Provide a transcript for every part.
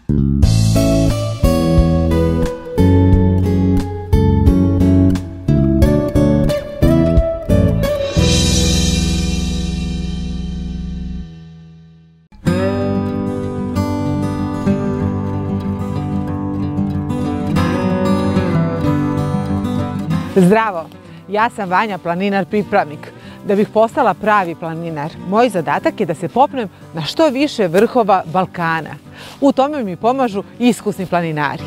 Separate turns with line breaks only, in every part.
Zdravo, ja sam Vanja, planinar pripravnik. Da bih postala pravi planinar, moj zadatak je da se popnem na što više vrhova Balkana. U tome mi pomažu iskusni planinari.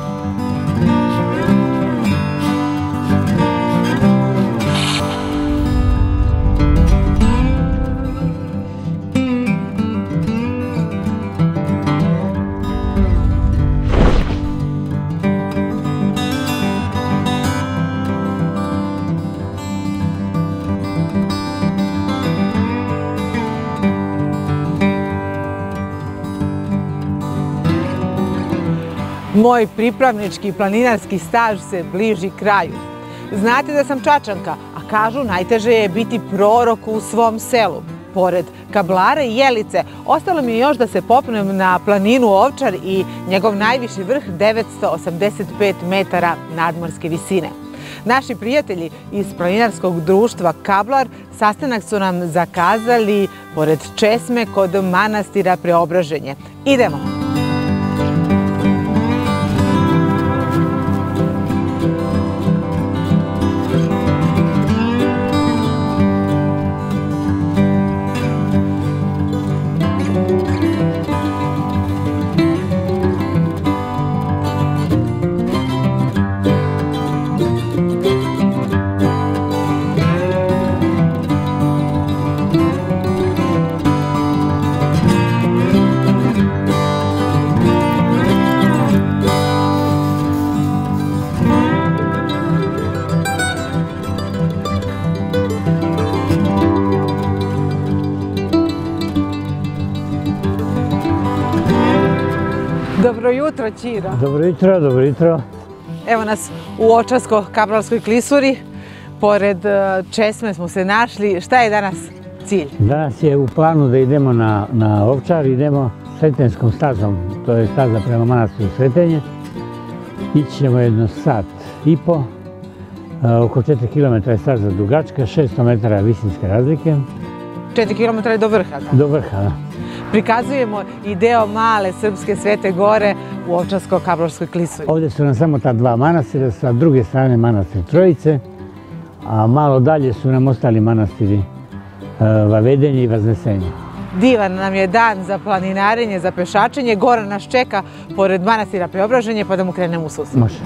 Moj pripravnički planinarski staž se bliži kraju. Znate da sam Čačanka, a kažu najteže je biti prorok u svom selu. Pored Kablara i Jelice, ostalo mi je još da se popnem na planinu Ovčar i njegov najviši vrh 985 metara nadmorske visine. Naši prijatelji iz planinarskog društva Kablar sastanak su nam zakazali pored česme kod manastira Preobraženje. Idemo! Dobro jutro, Ćiro.
Dobro jutro, dobro jutro.
Evo nas u Ovčarsko-Kablarskoj klisuri. Pored česme smo se našli. Šta je danas cilj?
Danas je u planu da idemo na Ovčar, idemo sretenskom stazom. To je staza prema manastiru Sretenje. Ići ćemo jedno sat i po. Oko 4 km je staza dugačka, 600 metara visinske razlike.
4 km je do vrha.
Do vrha, da.
Prikazujemo i deo male srpske Svete Gore u Ovčarsko-Kablarskoj klisuri.
Ovdje su nam samo ta dva manastira, sa druge strane manastir Trojice, a malo dalje su nam ostali manastiri Vavedenje i Vaznesenje.
Divan nam je dan za planinarenje, za pešačenje. Goran nas čeka pored manastira Preobraženje, pa da mu krenemo u susret.
Može.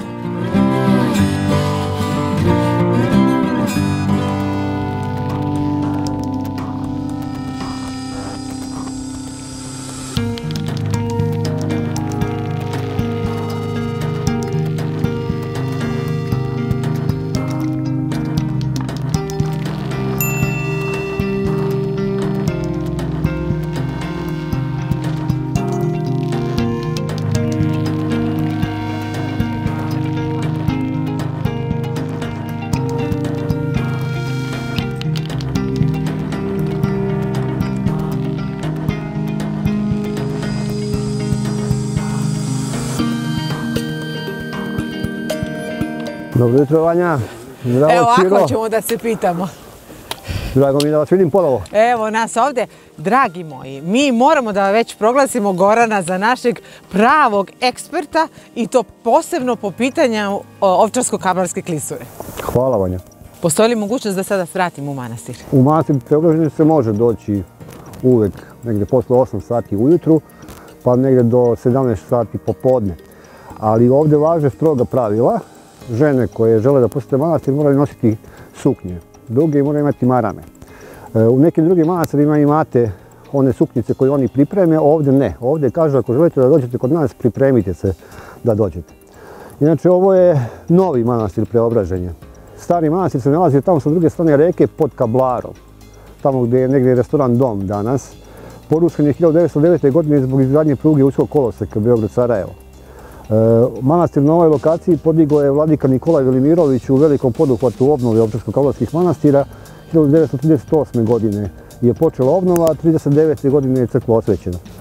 Dobro jutro, Vanja. Zdravo,
Evo,
Ćiro.
ako ćemo da se pitamo.
Drago mi je da vas vidim ponovo.
Evo nas ovdje. Dragi moji, mi moramo da već proglasimo Gorana za našeg pravog eksperta i to posebno po pitanju Ovčarsko-Kablarske klisure.
Hvala, Vanja.
Postoji li mogućnost da sada svratimo u manastir?
U manastir Preobraženje se može doći uvek negde posle 8 sati ujutru, pa negde do 17 sati popodne. Ali ovdje važe stroga pravila. Žene koje žele da posete manastir moraju nositi suknje, druge moraju imati marame. U nekim drugim manastirima imate one suknjice koje oni pripreme, ovdje ne. Ovdje kažu ako želite da dođete kod nas, pripremite se da dođete. Inače, ovo je novi manastir Preobraženje. Stari manastir se nalazi tamo sa druge strane reke pod Kablarom, tamo gdje je negdje restoran Dom danas. Porušen je 1909. godine zbog izgradnje pruge uskog koloseka Beograd-Sarajevo. Manastir na ovoj lokaciji podigao je vladika Nikolaj Velimirović u velikom poduhvatu obnove Ovčarsko-Kablarskih manastira. 1938. godine je počela obnova, a 1939. godine je crkva osvećena.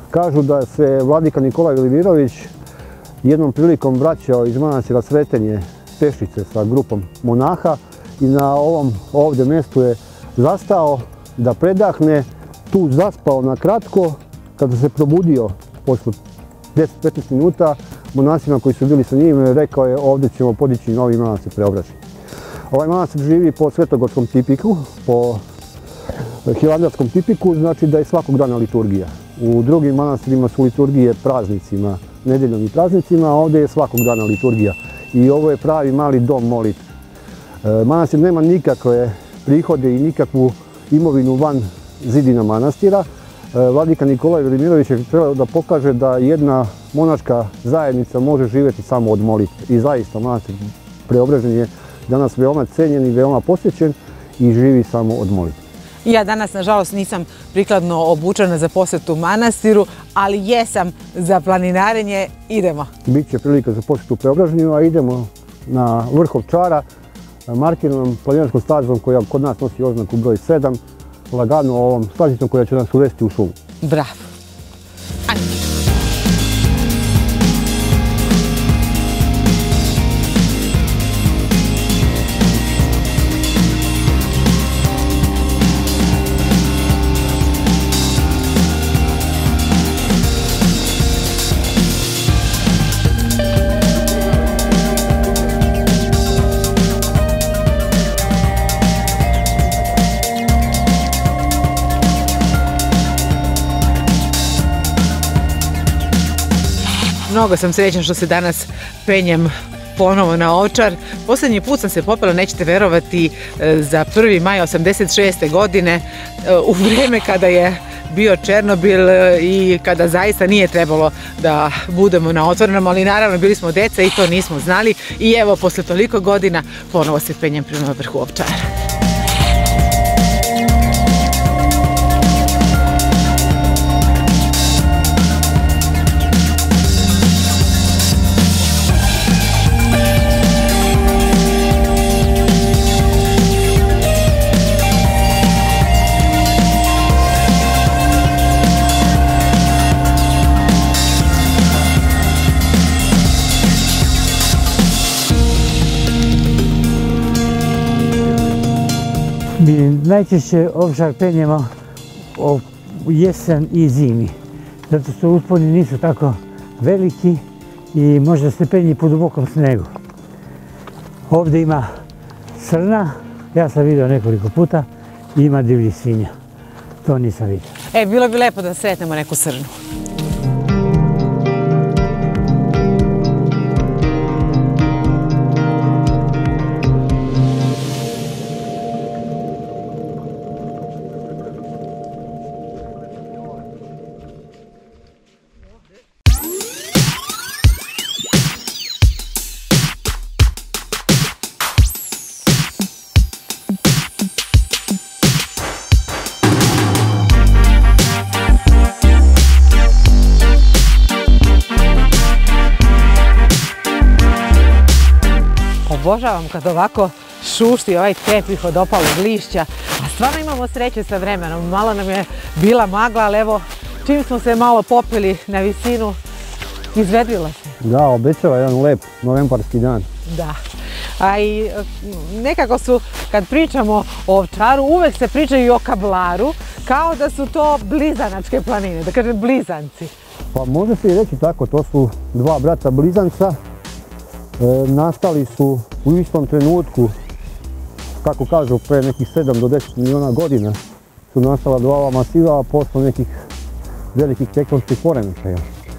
Kažu da se vladika Nikolaj Velimirović jednom prilikom vraćao iz manastira Sretenje pešice sa grupom monaha i na ovom ovdje mjestu je zastao da predahne, tu zaspao na kratko. Kada se probudio posle 10-15 minuta, monasima koji su bili sa njim rekao je ovdje ćemo podići novi manastir Preobraženje. Ovaj manastir živi po svetogorskom tipiku, po hilandarskom tipiku, znači da je svakog dana liturgija. U drugim manastirima su liturgije praznicima, nedjeljom i praznicima, a ovdje je svakog dana liturgija. I ovo je pravi mali dom molitve. Manastir nema nikakve prihode i nikakvu imovinu van zidina manastira. Vladika Nikolaj Velimirović je trebao da pokaže da jedna monaška zajednica može živjeti samo od molitve. I zaista manastir Preobraženje je danas veoma cenjen i veoma posjećen i živi samo od molitve.
Ja danas, nažalost, nisam prikladno obučena za posjetu manastiru, ali jesam za planinarenje. Idemo.
Biće prilika za posjetu Preobraženju, a idemo na vrh Ovčara, markiranom planinarskom stazom koja kod nas nosi oznaku broj 7, lagano ovom stazicom koja će nas uvesti u šumu.
Bravo. Ajde. Mnogo sam srećna što se danas penjem ponovo na Ovčar. Posljednji put sam se popela, nećete verovati, za 1. maj 86. godine, u vrijeme kada je bio Černobil i kada zaista nije trebalo da budemo na otvorenom, ali naravno bili smo deca i to nismo znali. I evo, posle toliko godina ponovo se penjem prema vrhu Ovčara.
Mi najčešće Ovčar penjemo u jesen i zimi, zato što usponi nisu tako veliki i možda se penji po dubokom snegu. Ovdje ima srna, ja sam vidio nekoliko puta, i ima divljih svinja. To nisam vidio.
Bilo bi lepo da sretnemo neku srnu. Obožavam kad ovako šušti ovaj tepih od opalog lišća, a stvarno imamo sreće sa vremenom. Malo nam je bila magla, ali evo, čim smo se malo popeli na visinu, izvedrila se.
Da, obećava jedan lep novembarski dan.
Da. A i nekako su, kad pričamo o Ovčaru, uvek se pričaju i o Kablaru, kao da su to blizanačke planine, da kažem blizanci.
Pa može se i reći tako, to su dva brata blizanca. Nastali su u istom trenutku, kako kažu, pre nekih 7 do 10 miliona godina su nastala dva ova masiva, a posle nekih velikih tektonskih poremećaja.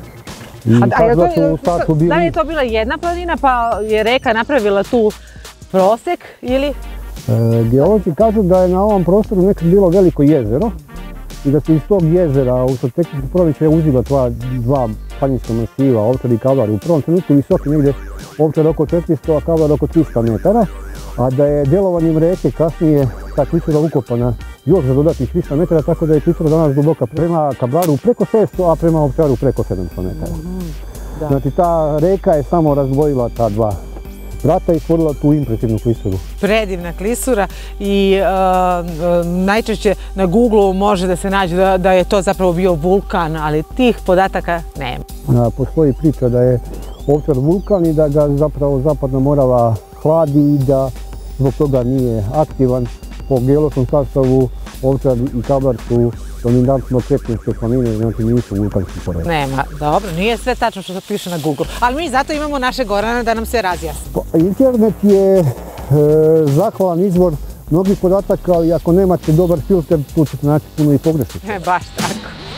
Da li je to bila jedna planina pa je reka napravila tu prosek ili?
Geolozi kažu da je na ovom prostoru nekad bilo veliko jezero i da se iz tog jezera usled tektonskih poremećaja uzela dva planinska masiva, Ovčar i Kablar. U prvom trenutku visoki negdje Ovčar oko 400, a Kablar oko 300 metara, a da je djelovanjem reke kasnije ta klisura ukopana još za dodatnih 300 metara, tako da je klisura danas duboka prema Kablaru preko 600, a prema Ovčaru preko 700 metara. Znači ta reka je samo razdvojila ta dva vrata i stvorila tu impresivnu klisuru.
Predivna klisura i najčešće na Google može da se nađe da je to zapravo bio vulkan, ali tih podataka nema.
Postoji priča da je Ovčar vulkan i da ga zapravo Zapadna Morava hladi i da zbog toga nije aktivan. Po geološkom sastavu Ovčar i Kablar su dominantno krepinske planine, znači nisu vulkanski pored.
Nema, dobro, nije sve tačno što se piše na Google, ali mi zato imamo naše Gorana da nam se razjasni.
Internet je zahvalan izvor mnogih podataka, ali ako nemate dobar filter, tu ćete naći puno i pogrešaka.
Baš tako.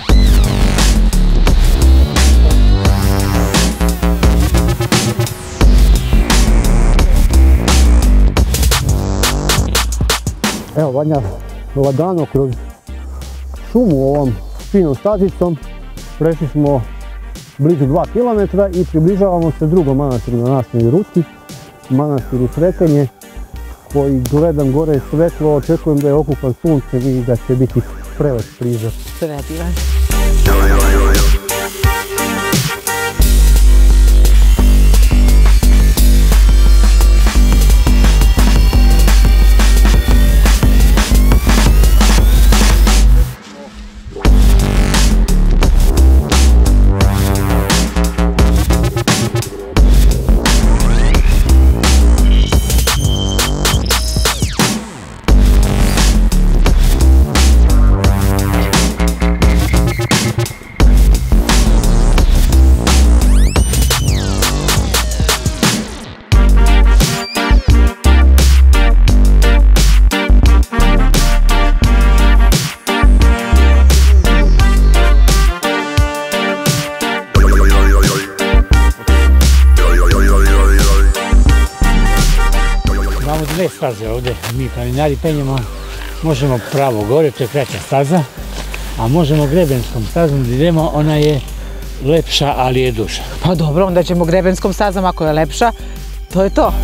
Evo, Vanja lagano kroz šumu ovom finom stazicom prešli smo blizu 2 km i približavamo se drugom manastiru na nasljednoj ruti, manastiru Sretenje, koji gledam gore svetlo, očekujem da je okupan suncem i da će biti prelep prizor.
Predivan.
Dve staze ovdje, mi planinari penjemo, možemo pravo gore, to je kraća staza, a možemo grebenskom stazom gdje idemo, ona je lepša, ali je duža.
Pa dobro, onda ćemo grebenskom stazom, ako je lepša, to je to.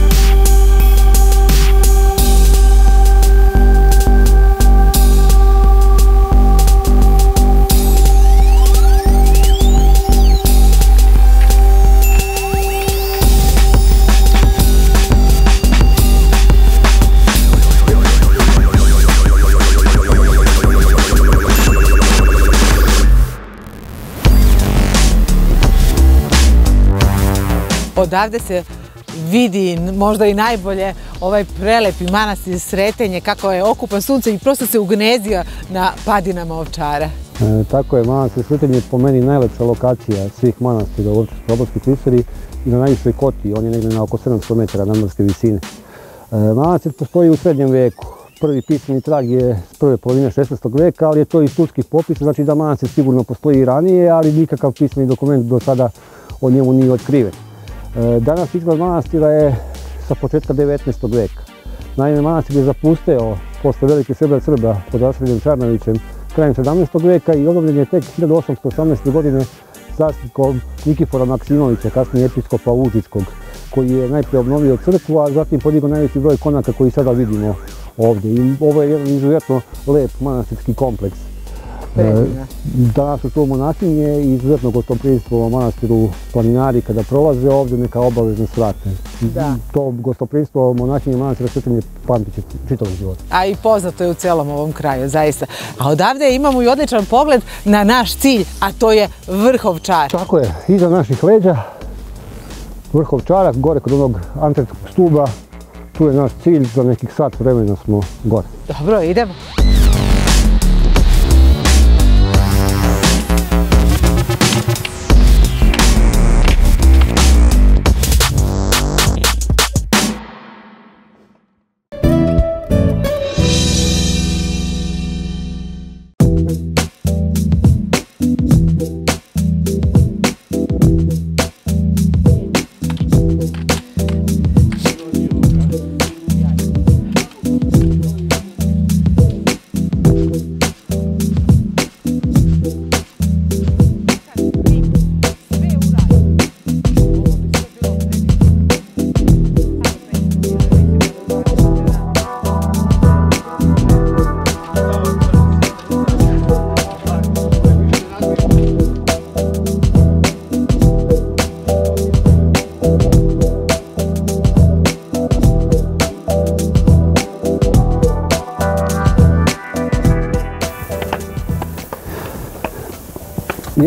Odavde se vidi možda i najbolje ovaj prelepi manastir Sretenje, kako je okupan sunce i prosto se ugnezdio na padinama Ovčara.
Tako je, manastir Sretenje je po meni najlepša lokacija svih manastira u Ovčarsko-obodskoj klisuri i na najvišoj koti, on je negdje na oko 700 metara nadmorske visine. Manastir postoji u srednjem veku. Prvi pisani trag je s prve polovine 16. veka, ali je to iz sudskih popisa, znači da manastir sigurno postoji i ranije, ali nikakav pisani dokument do sada o njemu nije otkriven. Danas izgled manastira je sa početka 19. veka. Naime, manastir je zapusteo posle velike Srba Srba pod Vasilijem Čarnovićem krajem 17. veka i obnovljen je tek 1818. godine zaštitkom Nikifora Maksimovića, kasnije episkopa Užičkog, koji je najprije obnovio crkvu, a zatim podigao najveći broj konaka koji sada vidimo ovdje. I ovo je jedan izuzetno lep manastirski kompleks. Danas su to monahinje i izuzetno gostoprimstvo u manastiru planinari kada prolaze ovdje neka obavezno svrate. To gostoprimstvo monahinje manastira Sretenje pamtit će čitavog života.
A i poznato je u celom ovom kraju, zaista. A odavde imamo i odličan pogled na naš cilj, a to je vrh Ovčara.
Tako je, iza naših leđa vrh Ovčara, gore kod onog antretskog stuba, tu je naš cilj, za nekih sat vremena smo gore.
Dobro, idemo.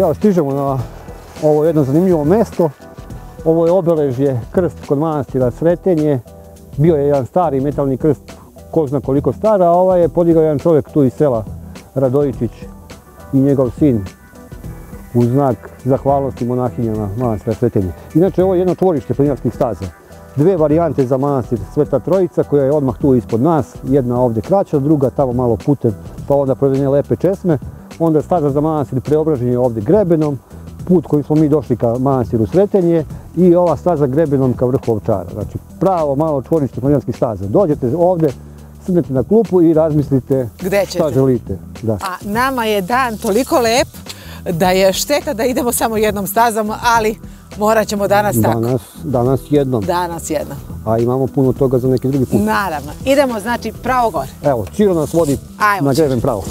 Evo, stižemo na ovo jedno zanimljivo mesto. Ovo je obeležje krst kod manastira Sretenje. Bio je jedan stari metalni krst, ko zna koliko star, a ovaj je podigao jedan čovjek tu iz sela, Radojičić i njegov sin, u znak zahvalnosti monahinjama manastira Sretenje. Inače, ovo je jedno čvorište planinarskih staza. Dve varijante za manastir Sveta Trojica, koja je odmah tu ispod nas, jedna ovdje kraća, druga tamo malo putem, pa onda provedene lepe česme. Onda staza za manastir Preobraženje je ovdje grebenom, put koji smo mi došli ka manastiru Sretenje i ova staza grebenom ka vrhu Ovčara. Znači, pravo malo čvorište planinarskih staza. Dođete ovdje, sednete na klupu i razmislite šta želite. Da.
A nama je dan toliko lep da je šteta da idemo samo jednom stazom, ali morat ćemo danas tako.
Danas jednom.
Danas jednom.
A imamo puno toga za neki drugi put.
Naravno. Idemo znači pravo gore.
Evo, Čiro nas vodi na greben pravo.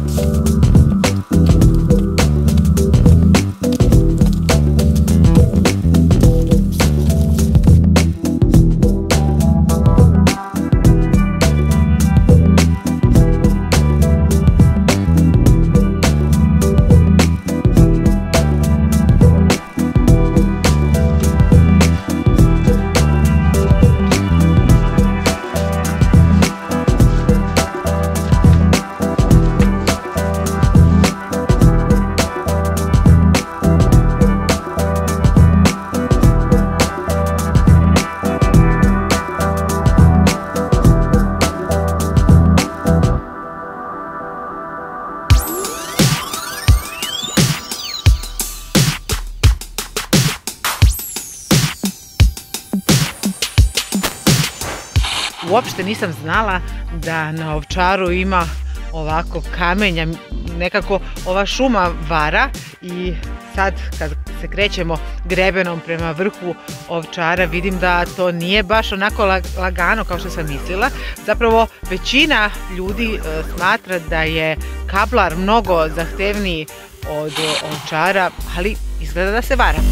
Uopšte nisam znala da na Ovčaru ima ovako kamenja, nekako ova šuma vara i sad kad se krećemo grebenom prema vrhu Ovčara vidim da to nije baš onako lagano kao što sam mislila. Zapravo većina ljudi smatra da je Kablar mnogo zahtevniji od Ovčara, ali izgleda da se vara.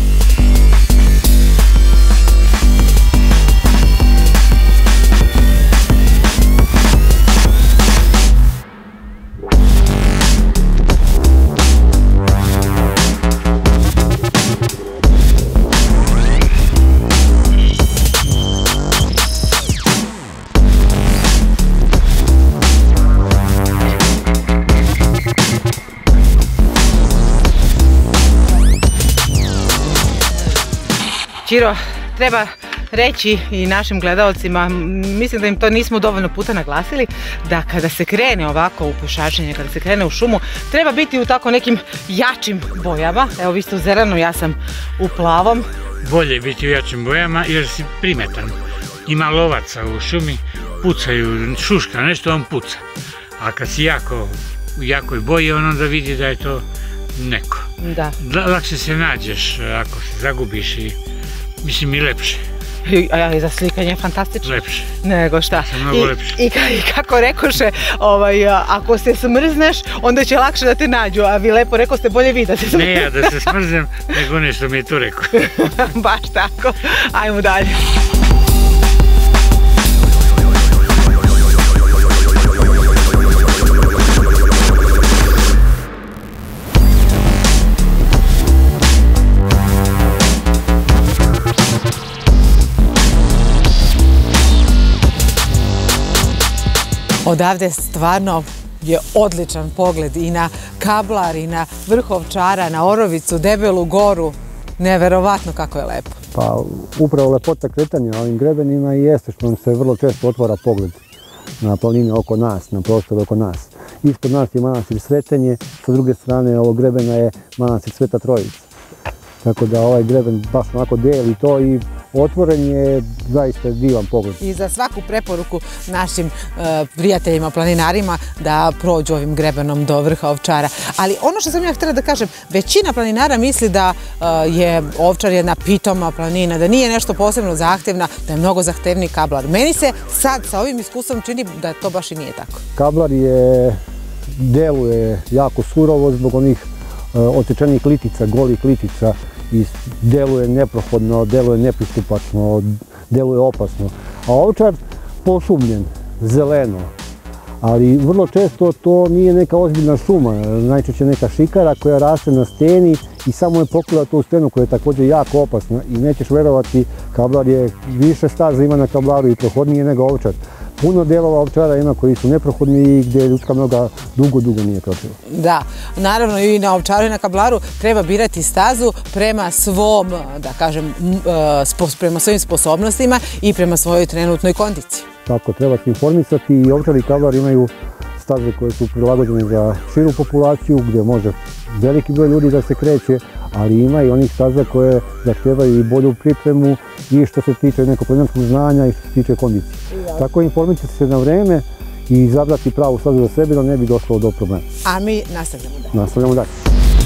Čiro, treba reći i našim gledalcima, mislim da im to nismo dovoljno puta naglasili, da kada se krene ovako u pešačenje, kada se krene u šumu, treba biti u tako nekim jačim bojama. Evo, vi ste u zelenom, ja sam u plavom.
Bolje je biti u jačim bojama jer si primetan. Ima lovaca u šumi, pucaju, šuška, nešto on puca. A kad si u jakoj boji, on onda vidi da je to neko.
Da.
Lakše se nađeš ako se zagubiš i mislim i lepše.
I za slikanje je fantastično.
Lepše.
Nego šta.
Mnogo lepše.
I kako rekoše, ako se smrzneš, onda će lakše da te nađu, a vi lepo rekao ste bolje vi da se smrznem.
Ne ja da se smrznem, nego nešto mi je to rekao.
Baš tako. Ajmo dalje. Odavde stvarno je odličan pogled i na Kablar i na vrh Ovčara, na Orovicu, Debelu goru. Neverovatno kako je lepo.
Pa upravo lepota kretanja ovim grebenima i jeste što nam se vrlo često otvara pogled na planine oko nas, na prostor oko nas. Ispod nas je manastir Sretenje, sa druge strane ovog grebena je manastir Sveta Trojica. Tako da ovaj greben baš onako deli to i otvoren je zaista divan pogled.
I za svaku preporuku našim prijateljima, planinarima da prođu ovim grebenom do vrha Ovčara. Ali ono što sam ja htjela da kažem, većina planinara misli da je Ovčar jedna pitoma planina, da nije nešto posebno zahtevna, da je mnogo zahtevniji Kablar. Meni se sad sa ovim iskustvom čini da to baš i nije tako.
Kablar deluje jako surovo zbog onih otečenih litica, golih litica, i deluje neprohodno, deluje nepristupačno, deluje opasno. A Ovčar pošumljen, zeleno, Ali vrlo često to nije neka ozbiljna šuma, najčešće neka šikara koja raste na steni i samo je pokrila tu stenu koja je također jako opasna i nećeš verovati, kablar je više staza ima na kablaru i prohodnije nego ovčar. Puno delova ovčara ima koji su neprohodni i gdje ljudska noga dugo nije kročila.
Da, naravno i na ovčaru i na kablaru treba birati stazu prema svom, da kažem, prema svojim sposobnostima i prema svojoj trenutnoj kondiciji.
Tako, treba se informisati i ovčar i kablar imaju staze koje su prilagođene za širu populaciju gdje može veliki broj ljudi da se kreće, ali ima i onih staza koje zahtijevaju i bolju pripremu i što se tiče nekog planinarskog znanja i što se tiče kondicije. Tako informisati se na vreme i izabrati pravu stazu za sebe da ne bi došlo do problema.
A mi nastavljamo dalje.
Nastavljamo dalje.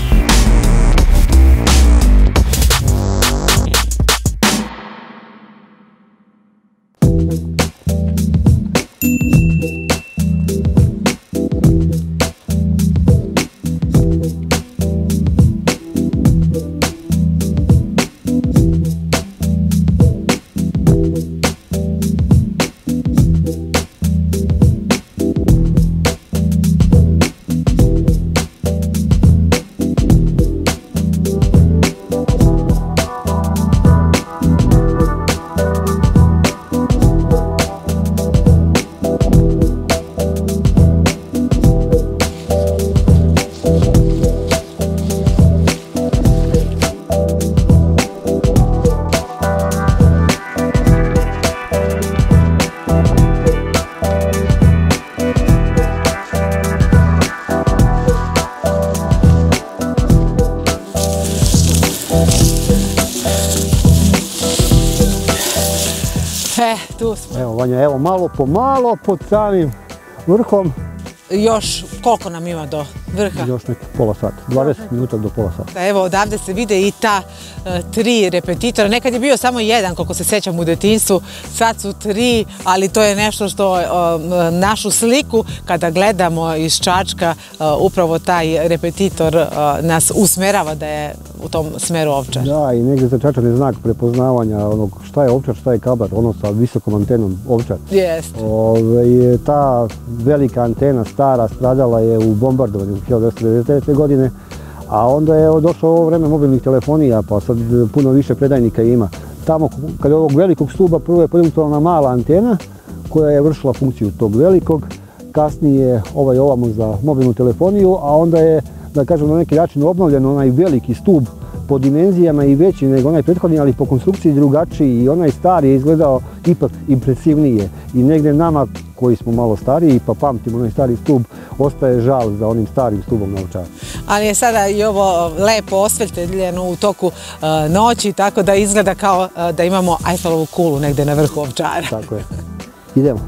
Tu smo.
Evo Vanja, evo malo po malo pod samim vrhom.
Još koliko nam ima do vrha?
Još neki pola sata, 20 minuta do pola sata.
Evo odavde se vide i ta 3 repetitora. Nekad je bio samo jedan, koliko se sećam u detinjstvu, sad su 3, ali to je nešto što našu sliku kada gledamo iz Čačka, upravo taj repetitor nas usmerava da je u tom smeru ovčar.
Da, i negdje za Čačak je znak prepoznavanja onog šta je ovčar, šta je kablar, ono sa visokom antenom ovčar.
Jeste.
Ta velika antena stara stradala je u bombardovanju 1999. godine, a onda je došlo ovo vreme mobilnih telefonija, pa sad puno više predajnika ima. Tamo, kad je ovog velikog stuba, prvo je podignuta mala antena koja je vršila funkciju tog velikog, kasnije ovamo za mobilnu telefoniju, a onda je, da kažem, na neki način obnovljen onaj veliki stub po dimenzijama i veći nego onaj prethodni, ali po konstrukciji drugačiji i onaj stari je izgledao ipak impresivnije. I negdje nama koji smo malo stariji pa pamtimo onaj stari stub, ostaje žal za onim starim stubom na Ovčaru.
Ali je sada i ovo lepo osvetljeno u toku noći, tako da izgleda kao da imamo Eiffelovu kulu negdje na vrhu Ovčara.
Tako je. Idemo.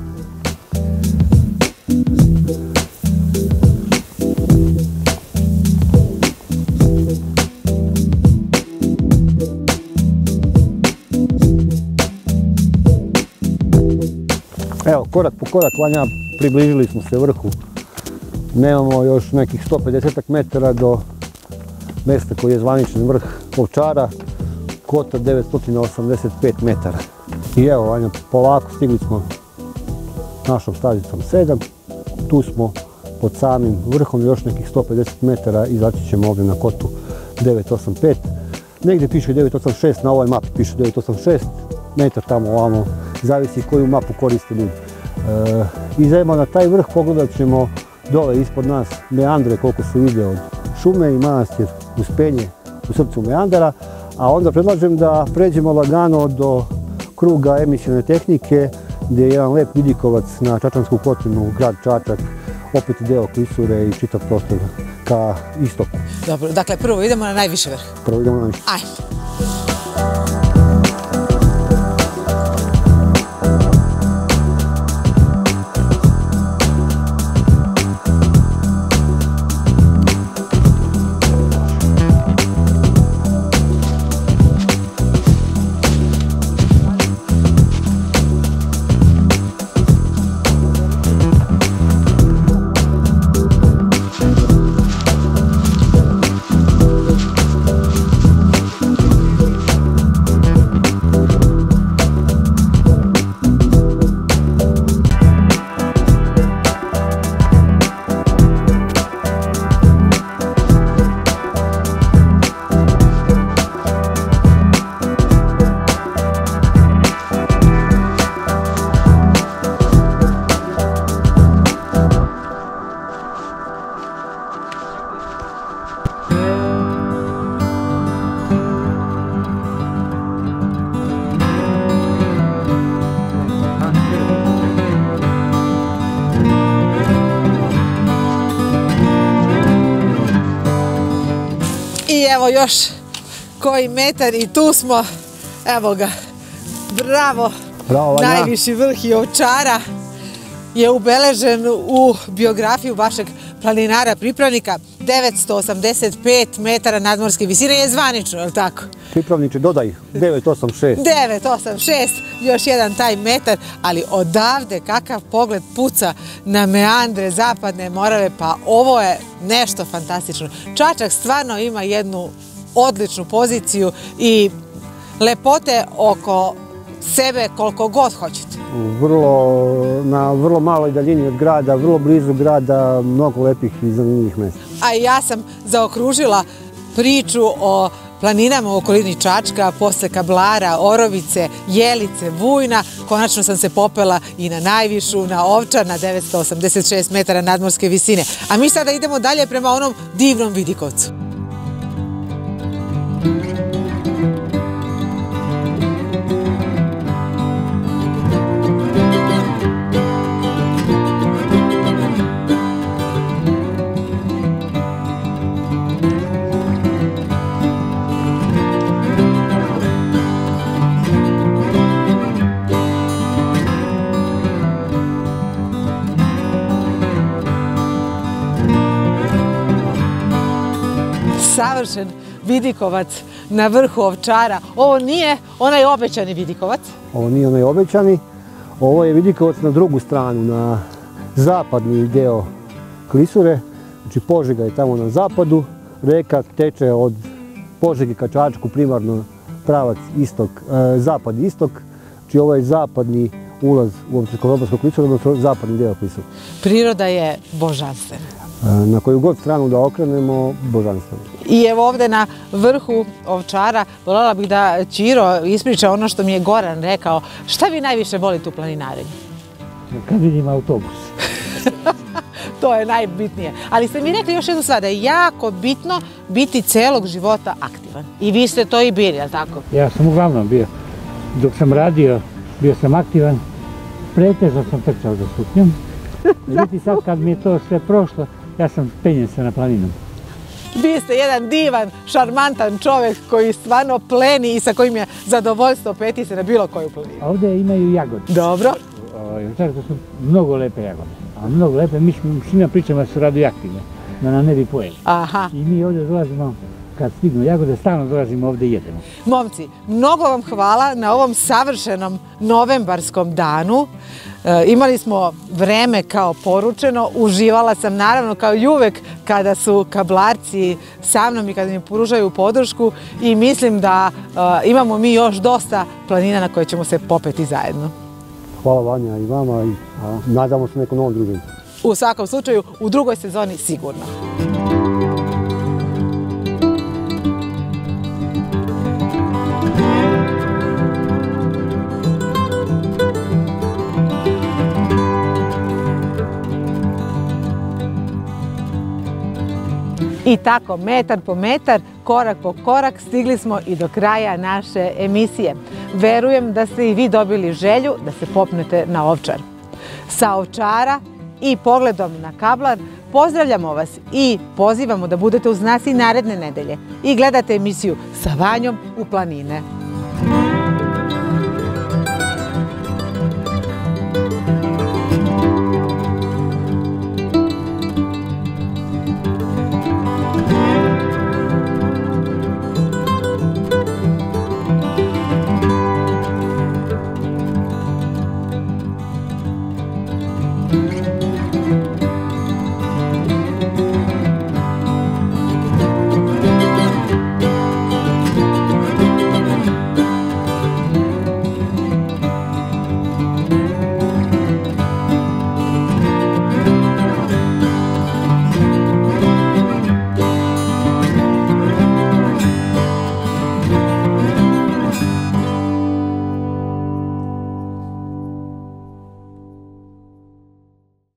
Evo, korak po korak, Vanja, približili smo se vrhu. Nemamo još nekih 150 metara do mjesta koji je zvanični vrh Ovčara, kota 985 metara. I evo, Vanja, polako stigli smo našom stazicom 7. Tu smo pod samim vrhom, još nekih 150 metara i izaći ćemo ovdje na kotu 985. Negdje piše 986, na ovoj mapi piše 986, metar tamo ovamo, zavisi koju mapu koriste ljudi. Izađemo na taj vrh, pogledat ćemo dole ispod nas meandre koliko se vide od šume i manastir Uspenje u srcu meandara, a onda predlažem da pređemo lagano do kruga emisione tehnike gdje je jedan lep vidikovac na Čačansku kotlinu, grad Čačak, opet deo Klisure i čitav prostor ka istoku.
Dobro, dakle prvo idemo na najviši vrh.
Prvo idemo na najviši.
Ajde. Evo još koji metar i tu smo. Evo ga. Bravo.
Bravo, Vanja.
Najviši vrh i Ovčara je ubeležen u biografiju vašeg planinara pripravnika. 985 metara nadmorske visine je zvanično, je li tako?
Pripravniče, dodaj 986.
986, još jedan taj metar, ali odavde kakav pogled puca na meandre Zapadne Morave, pa ovo je nešto fantastično. Čačak stvarno ima jednu odličnu poziciju i lepote oko sebe koliko god hoćete.
Na vrlo maloj daljini od grada, vrlo blizu grada, mnogo lepih i zanimljivih mjesta.
A ja sam zaokružila priču o planinama u okolini Čačka, posle Kablara, Orovice, Jelice, Vujna. Konačno sam se popela i na najvišu, na Ovčar, na 986 metara nadmorske visine. A mi sada idemo dalje prema onom divnom Vidikovcu. Savršen Vidikovac na vrhu Ovčara. Ovo nije onaj obećani Vidikovac.
Ovo nije onaj obećani. Ovo je Vidikovac na drugu stranu, na zapadni deo klisure. Znači Požega je tamo na zapadu. Reka teče od Požege ka Čačku, primarno pravac zapad-istok. Znači ovo je zapadni ulaz u Ovčarsko-Vrbarsku klisuru, odnosno zapadni deo klisure.
Priroda je božanstvena.
Na koju god stranu da okrenemo, božanstveno.
I evo ovde na vrhu Ovčara voljela bih da Ćiro ispriča ono što mi je Goran rekao. Šta vi najviše volite u planinarenju?
Kad vidim autobus.
To je najbitnije. Ali ste mi rekli još jednu stvar, da je jako bitno biti celog života aktivan. I vi ste to i bili, je li tako?
Ja sam uglavnom bio. Dok sam radio, bio sam aktivan. Pretežno sam trčao za stupnjom. Međutim, sad kad mi je to sve prošlo, ja sam penjen se na planinu.
Vi ste jedan divan, šarmantan čovjek koji stvarno pleni i sa kojim je zadovoljstvo peti se na bilo koju planinu.
A ovdje imaju jagode.
Dobro.
To su mnogo lepe jagode. A mnogo lepe, mi svima pričamo da su radioaktivne, da nam ne bi pojeli.
Aha.
I mi ovdje dolazimo, kad stignu jagode, stalno dolazimo ovdje i jedemo.
Momci, mnogo vam hvala na ovom savršenom novembarskom danu. Imali smo vreme kao poručeno, uživala sam naravno kao i uvek kada su kablarci sa mnom i kada mi pružaju podršku i mislim da imamo mi još dosta planina na koje ćemo se popeti zajedno.
Hvala Vanja i vama i nadamo se nekom novom druženju.
U svakom slučaju, u drugoj sezoni sigurno. I tako, metar po metar, korak po korak, stigli smo i do kraja naše emisije. Verujem da ste i vi dobili želju da se popnete na Ovčar. Sa Ovčara i pogledom na Kablar pozdravljamo vas i pozivamo da budete uz nas i naredne nedelje i gledate emisiju Sa Vanjom u planine.